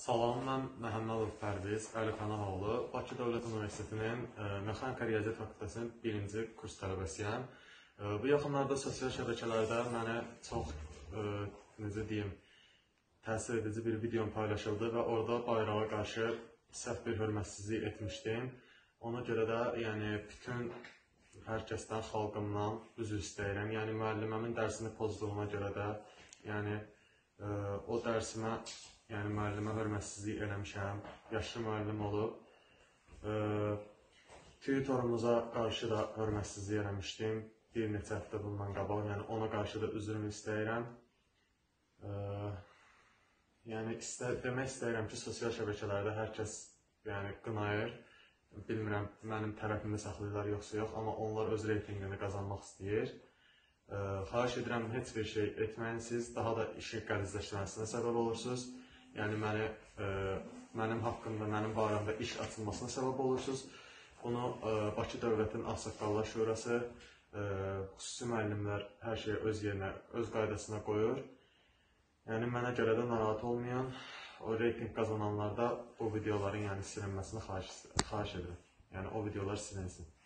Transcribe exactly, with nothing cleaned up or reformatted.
Salam, mən Məhəmmədov Pərviz Əlifənahoğlu, Bakı Dövlət Universitetinin e, Mexanika Riyaziyyat Fakültəsinin birinci kurs tələbəsiyəm. E, bu yaxınlarda sosial şəbəkələrdə mənə çox, e, necə deyim, təsir edici bir videom paylaşıldı və orada bayrağa qarşı səhv bir hörmətsizlik etmişdim. Ona görə də yəni, bütün hər kəsdən, xalqımdan üzr istəyirəm. Yəni, müəlliməmin dərsini pozduğuna görə də yəni, e, o dərsimə Yəni, müəllimə hörmətsizlik eləmişəm, yaşlı müəllim olub. E, Tutorumuza qarşı da hörmətsizlik eləmişdim bir neçə həftə bundan qabaq. Yəni, ona qarşı da üzrümü istəyirəm. E, yəni, istə, demək istəyirəm ki, sosial şəbəkələrdə hər kəs yəni, qınayır. Bilmirəm, mənim tərəfimdə saxlayırlar yoxsa yox, amma onlar öz reytingini qazanmaq istəyir. E, xahiş edirəm, heç bir şey etməyin, siz daha da işin qəlizləşməsinə səbəb olursunuz. Yəni, məni, e, mənim haqqımda, mənim barəmdə iş açılmasına səbəb olursunuz. Bunu e, Bakı Dövlətin Ağsaqqallar Şurası, e, xüsusi müəllimlər hər şeyi öz yerinə, öz qaydasına qoyur. Yəni, mənə görə də narahat olmayan, o reyting qazananlarda bu videoların yəni, silinməsini xahiş, xahiş edirəm. Yəni, o videolar silinsin.